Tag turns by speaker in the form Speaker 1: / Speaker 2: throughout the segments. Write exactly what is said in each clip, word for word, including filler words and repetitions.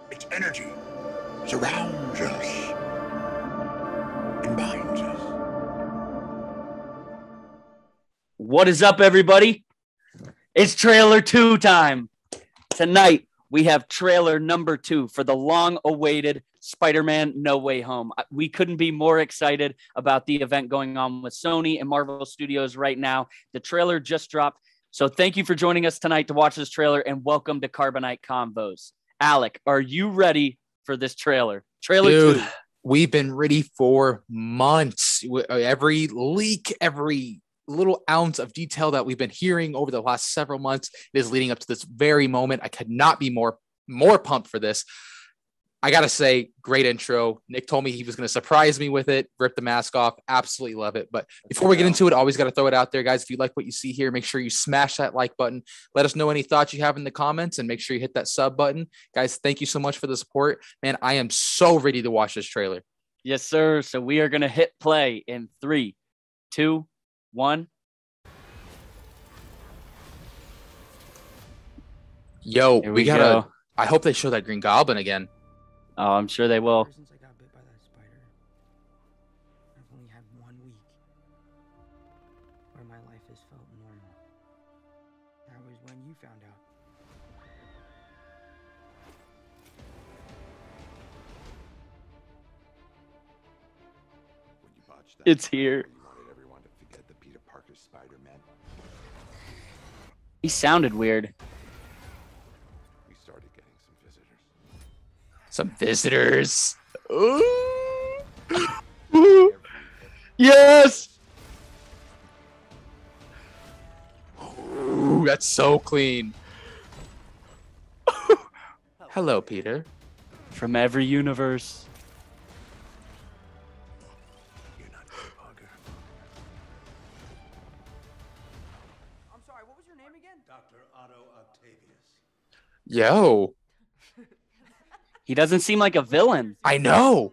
Speaker 1: Its energy surrounds us and binds us.
Speaker 2: What is up, everybody? It's trailer two time. Tonight, we have trailer number two for the long-awaited Spider-Man No Way Home. We couldn't be more excited about the event going on with Sony and Marvel Studios right now. The trailer just dropped. So thank you for joining us tonight to watch this trailer, and welcome to Carbonite Convos. Alec, are you ready for this trailer? Trailer
Speaker 3: Dude,
Speaker 2: two.
Speaker 3: We've been ready for months. Every leak, every little ounce of detail that we've been hearing over the last several months is leading up to this very moment. I could not be more more pumped for this. I gotta say, great intro. Nick told me he was going to surprise me with it, rip the mask off. Absolutely love it. But before we get into it, always got to throw it out there, guys. If you like what you see here, make sure you smash that like button. Let us know any thoughts you have in the comments, and make sure you hit that sub button. Guys, thank you so much for the support. Man, I am so ready to watch this trailer.
Speaker 2: Yes, sir. So we are going to hit play in three, two, one.
Speaker 3: Yo,
Speaker 2: Here
Speaker 3: we,
Speaker 2: we
Speaker 3: gotta.
Speaker 2: go.
Speaker 3: I hope they show that Green Goblin again.
Speaker 2: Oh, I'm sure they will.
Speaker 4: Ever since I got bit by that spider, I've only had one week where my life has felt normal. That was when you found out.
Speaker 1: When you botched that,
Speaker 2: It's here.
Speaker 1: you wanted everyone to forget the Peter Parker Spider-Man.
Speaker 2: He sounded weird.
Speaker 1: We started getting some visitors.
Speaker 3: Some visitors.
Speaker 2: Yes.
Speaker 3: Ooh, that's so clean. Hello, Peter.
Speaker 2: From every universe.
Speaker 1: You're not Peter Parker.
Speaker 4: I'm sorry, what was your name again?
Speaker 1: Doctor Otto Octavius.
Speaker 3: Yo,
Speaker 2: He doesn't seem like a villain.
Speaker 3: I know.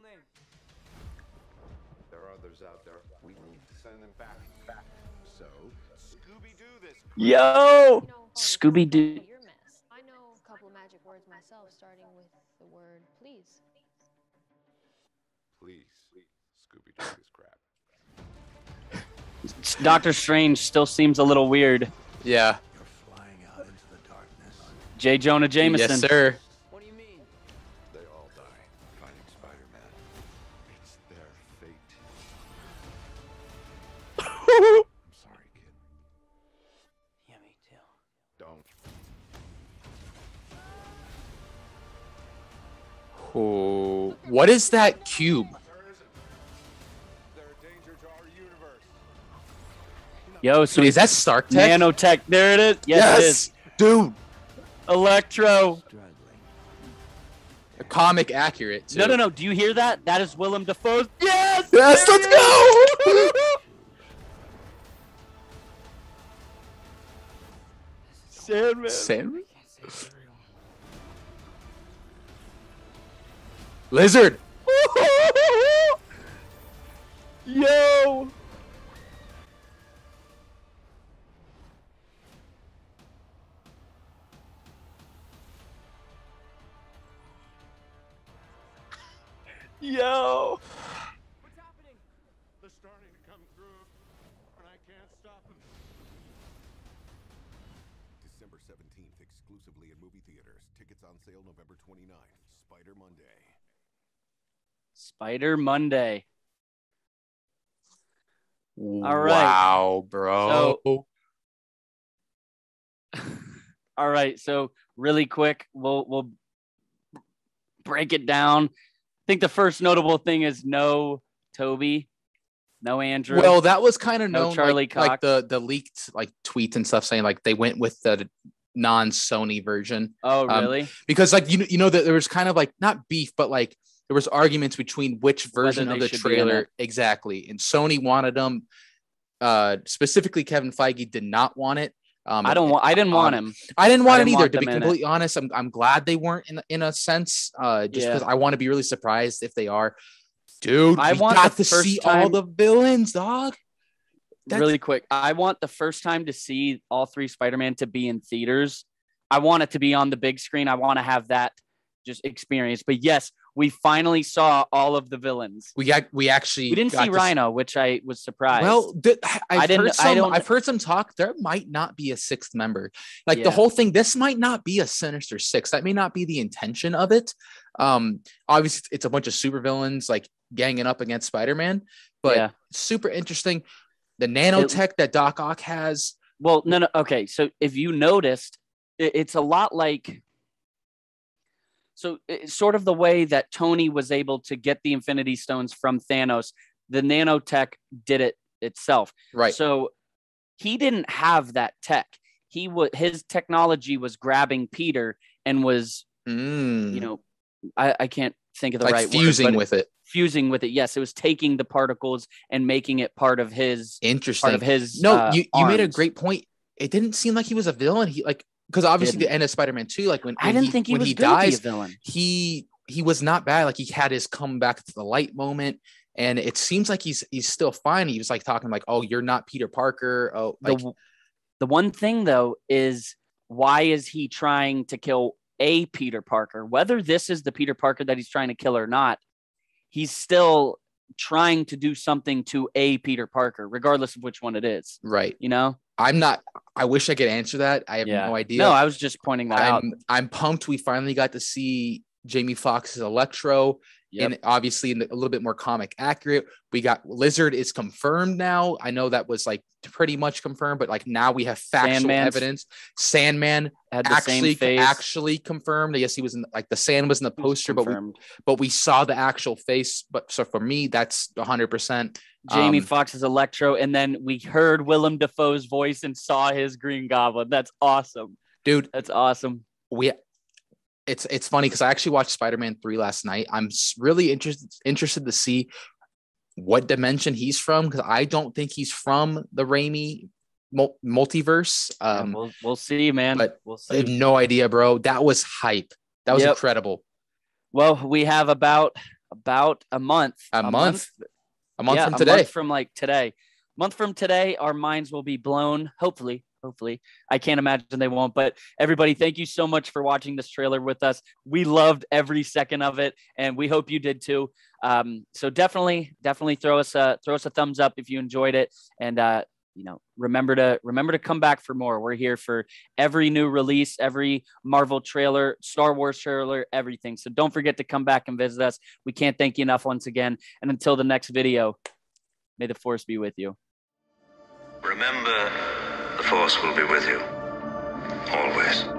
Speaker 1: There are others out there. We need to send them back. Back. So, Scooby-Doo this.
Speaker 2: Yo,
Speaker 5: You know,
Speaker 2: Scooby-Doo.
Speaker 5: Your mess. I know a couple magic words myself, starting with the word please.
Speaker 1: Please, Scooby-Doo this crap.
Speaker 2: Doctor Strange still seems a little weird.
Speaker 3: Yeah.
Speaker 1: You're flying out into the darkness.
Speaker 2: J. Jonah Jameson.
Speaker 3: Yes, sir.
Speaker 4: What do you mean?
Speaker 1: They all die fighting Spider-Man. It's their fate. I'm sorry, kid.
Speaker 4: Yeah, me too.
Speaker 1: Don't.
Speaker 3: Oh, what is that cube?
Speaker 1: There isn't. They're a danger to our universe.
Speaker 2: Yo, so
Speaker 3: Dude, is that Stark Tech?
Speaker 2: nanotech. There it is. Yes, it is.
Speaker 3: dude.
Speaker 2: Electro.
Speaker 4: Struggling.
Speaker 3: Comic accurate. Too.
Speaker 2: No, no, no. Do you hear that? That is Willem Dafoe's. Yes.
Speaker 3: Yes,
Speaker 2: There
Speaker 3: let's
Speaker 2: it
Speaker 3: go.
Speaker 2: Sandman.
Speaker 3: Sandman?
Speaker 4: Can't say it's real.
Speaker 3: Lizard.
Speaker 2: Yo. Yo.
Speaker 4: What's happening?
Speaker 1: They're starting to come through, and I can't stop them. December seventeenth, exclusively in movie theaters. Tickets on sale November twenty-ninth. Spider Monday.
Speaker 2: Spider Monday.
Speaker 3: All
Speaker 2: right.
Speaker 3: Wow, bro.
Speaker 2: All right. So really quick, we'll we'll break it down. I think the first notable thing is no Toby, no Andrew.
Speaker 3: Well, that was kind of
Speaker 2: No
Speaker 3: known,
Speaker 2: Charlie
Speaker 3: like, like
Speaker 2: Cox.
Speaker 3: the the leaked like tweets and stuff saying like they went with the non-Sony version
Speaker 2: oh,
Speaker 3: um,
Speaker 2: really?
Speaker 3: because like you know you know that there was kind of like not beef but like there was arguments between which version
Speaker 2: Whether
Speaker 3: of
Speaker 2: they
Speaker 3: the
Speaker 2: should be in
Speaker 3: trailer
Speaker 2: it.
Speaker 3: exactly, and Sony wanted them. Uh, specifically, Kevin Feige did not want it. Um,
Speaker 2: I don't want. I didn't want
Speaker 3: um,
Speaker 2: him.
Speaker 3: I didn't want
Speaker 2: I
Speaker 3: it
Speaker 2: didn't
Speaker 3: either.
Speaker 2: want
Speaker 3: To be
Speaker 2: them in it.
Speaker 3: completely honest, I'm I'm glad they weren't in in a sense. Uh, just
Speaker 2: Yeah.
Speaker 3: because I want to be really surprised if they are. Dude,
Speaker 2: I
Speaker 3: we
Speaker 2: want
Speaker 3: got
Speaker 2: the
Speaker 3: to
Speaker 2: first
Speaker 3: see all
Speaker 2: time-
Speaker 3: the villains, dog. That's-
Speaker 2: Really quick, I want the first time to see all three Spider-Man to be in theaters. I want it to be on the big screen. I want to have that just experience. But yes, we finally saw all of the villains.
Speaker 3: We got we actually
Speaker 2: We didn't
Speaker 3: got
Speaker 2: see
Speaker 3: to
Speaker 2: Rhino, which I was surprised.
Speaker 3: Well, th- I've
Speaker 2: I didn't-
Speaker 3: heard some.
Speaker 2: I don't-
Speaker 3: I've heard some talk. There might not be a sixth member. Like the
Speaker 2: Yeah.
Speaker 3: whole thing. This might not be a Sinister Six. That may not be the intention of it. Um, obviously, it's a bunch of supervillains like ganging up against Spider-Man. But
Speaker 2: Yeah.
Speaker 3: super interesting. The nanotech that Doc Ock has.
Speaker 2: Well, no, no. Okay. So if you noticed, it, it's a lot like, so it's sort of the way that Tony was able to get the Infinity Stones from Thanos, the nanotech did it itself.
Speaker 3: Right.
Speaker 2: So he didn't have that tech. He was, his technology was grabbing Peter and was,
Speaker 3: Mm.
Speaker 2: you know, I, I can't think of the
Speaker 3: like
Speaker 2: right
Speaker 3: fusing
Speaker 2: word, but
Speaker 3: with it.
Speaker 2: fusing with it. Yes. It was taking the particles and making it part of his,
Speaker 3: Interesting.
Speaker 2: part of his,
Speaker 3: No,
Speaker 2: uh,
Speaker 3: you, you made a
Speaker 2: arms.
Speaker 3: great point. It didn't seem like he was a villain. He like because obviously
Speaker 2: Didn't.
Speaker 3: the end of Spider-Man two, like when,
Speaker 2: I
Speaker 3: when
Speaker 2: didn't
Speaker 3: he,
Speaker 2: think he
Speaker 3: when
Speaker 2: was
Speaker 3: he
Speaker 2: going to be
Speaker 3: dies,
Speaker 2: a villain.
Speaker 3: he he was not bad. Like he had his come back to the light moment, and it seems like he's he's still fine. He was like talking like, "Oh, you're not Peter Parker." Oh, like
Speaker 2: the the one thing though is why is he trying to kill a Peter Parker? Whether this is the Peter Parker that he's trying to kill or not, he's still trying to do something to a Peter Parker, regardless of which one it is.
Speaker 3: right.
Speaker 2: You know?
Speaker 3: I'm not. I wish I could answer that. I have
Speaker 2: Yeah.
Speaker 3: no idea.
Speaker 2: No, I was just pointing that out.
Speaker 3: I'm I'm pumped. We finally got to see Jamie Foxx's Electro.
Speaker 2: Yep.
Speaker 3: And obviously in the, a little bit more comic accurate. We got Lizard is confirmed now. I know that was like pretty much confirmed, but like now we have factual
Speaker 2: Sandman's
Speaker 3: evidence. Sandman
Speaker 2: Had the
Speaker 3: actually
Speaker 2: same face.
Speaker 3: actually confirmed. Yes, he was in like the sand was in the
Speaker 2: It was
Speaker 3: poster, but we
Speaker 2: confirmed.
Speaker 3: but we saw the actual face. But so for me, that's one hundred percent.
Speaker 2: Jamie
Speaker 3: um,
Speaker 2: Foxx's Electro, and then we heard Willem Dafoe's voice and saw his Green Goblin. That's awesome.
Speaker 3: Dude,
Speaker 2: That's awesome.
Speaker 3: we it's it's funny because I actually watched Spider-Man three last night. I'm s- really interested interested to see what dimension he's from because I don't think he's from the Raimi mul- multiverse.
Speaker 2: Yeah,
Speaker 3: Um,
Speaker 2: we'll we'll see, man.
Speaker 3: but
Speaker 2: We'll
Speaker 3: I have
Speaker 2: see.
Speaker 3: no idea, bro. That was hype. That was
Speaker 2: Yep.
Speaker 3: incredible.
Speaker 2: Well, we have about about a month.
Speaker 3: A, month, a month
Speaker 2: yeah,
Speaker 3: from
Speaker 2: a
Speaker 3: today.
Speaker 2: month from like today. Month from today, our minds will be blown. Hopefully, hopefully. I can't imagine they won't. But everybody, thank you so much for watching this trailer with us. We loved every second of it, and we hope you did too. Um, so definitely, definitely throw us a throw us a thumbs up if you enjoyed it, and uh, you know, remember to remember to come back for more. We're here for every new release, every Marvel trailer, Star Wars trailer, everything. So don't forget to come back and visit us. We can't thank you enough once again. And until the next video, may the force be with you.
Speaker 6: Remember, the Force will be with you. Always.